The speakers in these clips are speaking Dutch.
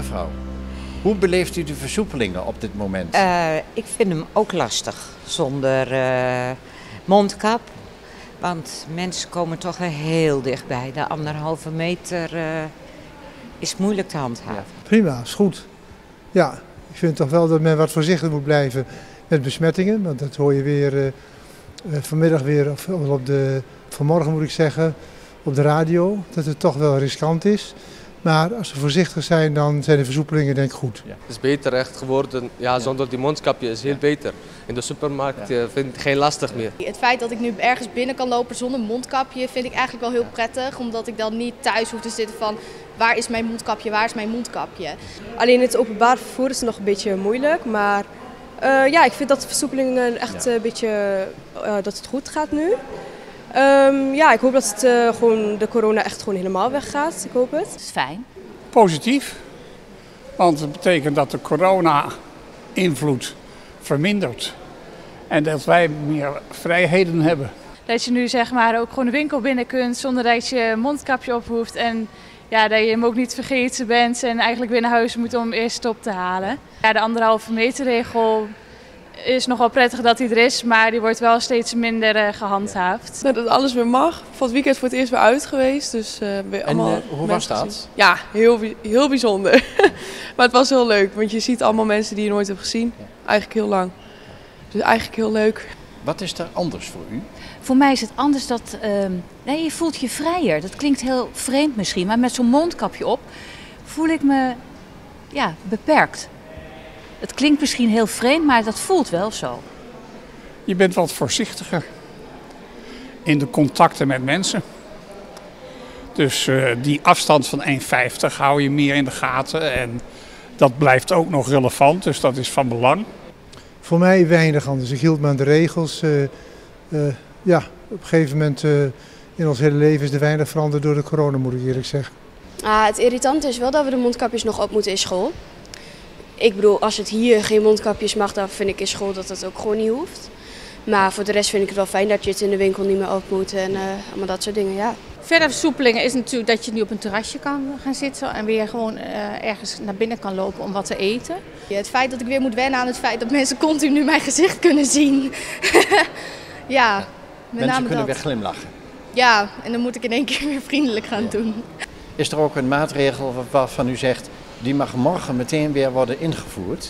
mevrouw, hoe beleeft u de versoepelingen op dit moment? Ik vind hem ook lastig zonder mondkap. Want mensen komen toch wel heel dichtbij. De 1,5 meter is moeilijk te handhaven. Ja. Prima, is goed. Ja, ik vind toch wel dat men wat voorzichtig moet blijven met besmettingen. Want dat hoor je weer vanmiddag weer, of vanmorgen moet ik zeggen, op de radio. Dat het toch wel riskant is. Maar als we voorzichtig zijn, dan zijn de versoepelingen denk ik goed. Ja. Het is beter echt geworden, zonder die mondkapje is heel beter. In de supermarkt vind ik geen lastig meer. Het feit dat ik nu ergens binnen kan lopen zonder mondkapje vind ik eigenlijk wel heel prettig. Omdat ik dan niet thuis hoef te zitten van waar is mijn mondkapje, waar is mijn mondkapje. Alleen het openbaar vervoer is nog een beetje moeilijk. Maar ik vind dat de versoepelingen echt een beetje, dat het goed gaat nu. Ik hoop dat gewoon de corona echt gewoon helemaal weggaat. Ik hoop het. Het is fijn. Positief, want het betekent dat de corona-invloed vermindert en dat wij meer vrijheden hebben. Dat je nu zeg maar ook gewoon de winkel binnen kunt zonder dat je een mondkapje op hoeft en dat je hem ook niet vergeten bent en eigenlijk weer naar huis moet om hem eerst op te halen. Ja, de 1,5 meter regel is nogal prettig dat hij er is, maar die wordt wel steeds minder gehandhaafd. Dat alles weer mag. Van het weekend voor het eerst weer uit geweest. Dus, hoe was dat? Ja, heel bijzonder. Maar het was heel leuk, want je ziet allemaal mensen die je nooit hebt gezien. Eigenlijk heel lang. Dus eigenlijk heel leuk. Wat is er anders voor u? Voor mij is het anders dat je voelt je vrijer. Dat klinkt heel vreemd misschien, maar met zo'n mondkapje op voel ik me beperkt. Het klinkt misschien heel vreemd, maar dat voelt wel zo. Je bent wat voorzichtiger in de contacten met mensen. Dus die afstand van 1,50 hou je meer in de gaten en dat blijft ook nog relevant, dus dat is van belang. Voor mij weinig anders. Ik hield me aan de regels. Op een gegeven moment in ons hele leven is er weinig veranderd door de corona, moet ik eerlijk zeggen. Het irritante is wel dat we de mondkapjes nog op moeten in school. Ik bedoel, als het hier geen mondkapjes mag, dan vind ik in school dat dat ook gewoon niet hoeft. Maar voor de rest vind ik het wel fijn dat je het in de winkel niet meer op moet en allemaal dat soort dingen, ja. Verder versoepelingen is natuurlijk dat je nu op een terrasje kan gaan zitten en weer gewoon ergens naar binnen kan lopen om wat te eten. Ja, het feit dat ik weer moet wennen aan het feit dat mensen continu mijn gezicht kunnen zien. Ja, met mensen name kunnen dat. weer glimlachen. Ja, en dan moet ik in één keer weer vriendelijk gaan doen. Is er ook een maatregel waarvan u zegt, die mag morgen meteen weer worden ingevoerd?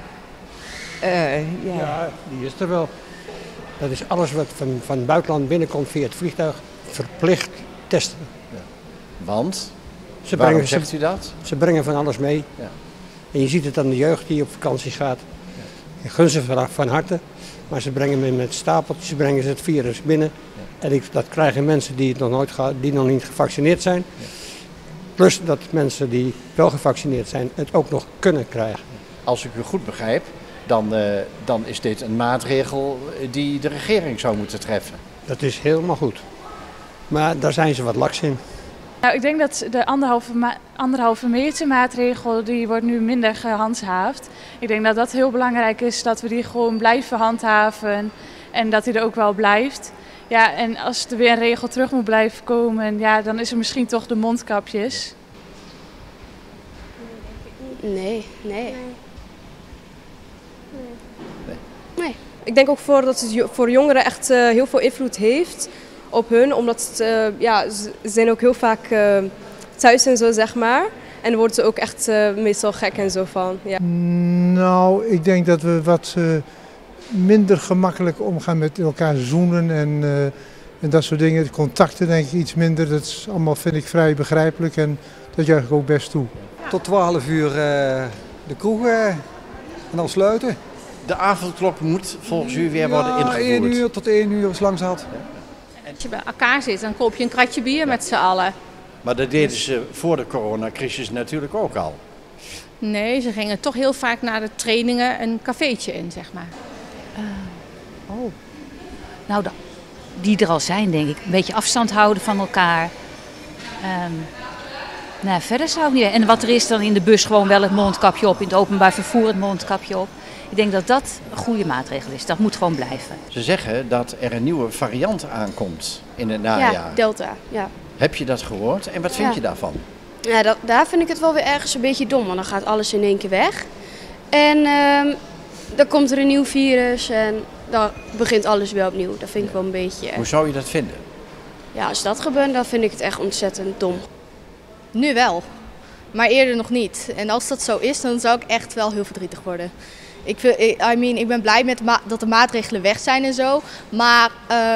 Ja, die is er wel. Dat is alles wat van het buitenland binnenkomt via het vliegtuig verplicht testen. Ja. Want? Waarom zegt u dat? Ze brengen van alles mee. Ja. En je ziet het aan de jeugd die op vakantie gaat. Ja. Ik gun ze van harte. Maar ze brengen met stapeltjes brengen ze het virus binnen. Ja. En dat krijgen mensen die die nog niet gevaccineerd zijn. Ja. Plus dat mensen die wel gevaccineerd zijn het ook nog kunnen krijgen. Als ik u goed begrijp, dan is dit een maatregel die de regering zou moeten treffen. Dat is helemaal goed. Maar daar zijn ze wat laks in. Nou, ik denk dat de 1,5 meter maatregel die wordt nu minder gehandhaafd. Ik denk dat dat heel belangrijk is, dat we die gewoon blijven handhaven en dat die er ook wel blijft. Ja, en als er weer een regel terug moet blijven komen, dan is er misschien toch de mondkapjes. Nee. Ik denk ook dat het voor jongeren echt heel veel invloed heeft op hun. Omdat ze zijn ook heel vaak thuis en zo, zeg maar. En dan worden ze ook echt meestal gek en zo van. Ja. Nou, ik denk dat we wat minder gemakkelijk omgaan met elkaar zoenen en dat soort dingen. De contacten denk ik iets minder. Dat is allemaal, vind ik, vrij begrijpelijk en dat juich ik ook best toe. Tot 12 uur de kroeg en dan sluiten. De avondklok moet volgens u weer worden ingevoerd? 1 uur tot 1 uur is lang zat. Als je bij elkaar zit, dan koop je een kratje bier met z'n allen. Maar dat deden ze voor de coronacrisis natuurlijk ook al. Nee, ze gingen toch heel vaak na de trainingen een cafeetje in, zeg maar. Nou, die er al zijn, denk ik. Een beetje afstand houden van elkaar. Verder zou ik niet. En wat er is dan in de bus gewoon wel het mondkapje op. In het openbaar vervoer het mondkapje op. Ik denk dat dat een goede maatregel is. Dat moet gewoon blijven. Ze zeggen dat er een nieuwe variant aankomt in het najaar. Ja, Delta, ja. Heb je dat gehoord en wat vind je daarvan? Ja, daar vind ik het wel weer ergens een beetje dom, want dan gaat alles in één keer weg. En dan komt er een nieuw virus en dan begint alles weer opnieuw. Dat vind ik wel een beetje... Hoe zou je dat vinden? Ja, als dat gebeurt, dan vind ik het echt ontzettend dom. Nu wel, maar eerder nog niet. En als dat zo is, dan zou ik echt wel heel verdrietig worden. Ik ben blij dat de maatregelen weg zijn en zo. Maar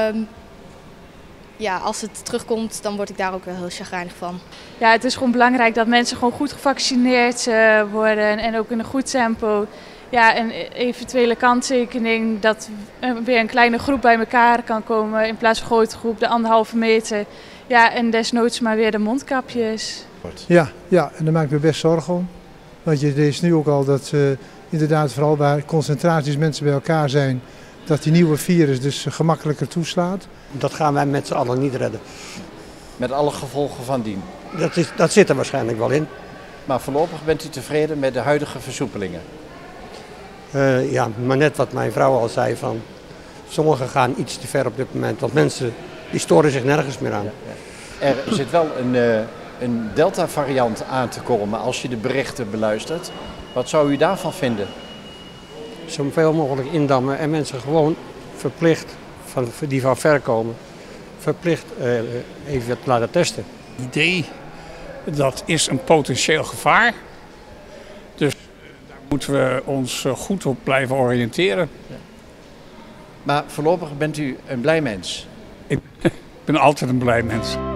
ja, als het terugkomt, dan word ik daar ook wel heel chagrijnig van. Ja, het is gewoon belangrijk dat mensen gewoon goed gevaccineerd worden en ook in een goed tempo. Ja, een eventuele kanttekening dat weer een kleine groep bij elkaar kan komen in plaats van een grote groep, de 1,5 meter. Ja, en desnoods maar weer de mondkapjes. Ja, en daar maak ik me best zorgen om. Want je leest nu ook al dat inderdaad vooral waar concentraties mensen bij elkaar zijn, dat die nieuwe virus dus gemakkelijker toeslaat. Dat gaan wij met z'n allen niet redden. Met alle gevolgen van dien. Dat zit er waarschijnlijk wel in. Maar voorlopig bent u tevreden met de huidige versoepelingen? Ja, maar net wat mijn vrouw al zei, van sommigen gaan iets te ver op dit moment. Want mensen die storen zich nergens meer aan. Ja. Er zit wel een Delta-variant aan te komen als je de berichten beluistert. Wat zou u daarvan vinden? Zoveel mogelijk indammen en mensen gewoon verplicht, die van ver komen, verplicht even te laten testen. Het idee, dat is een potentieel gevaar. Dus daar moeten we ons goed op blijven oriënteren. Ja. Maar voorlopig bent u een blij mens? Ik ben altijd een blij mens.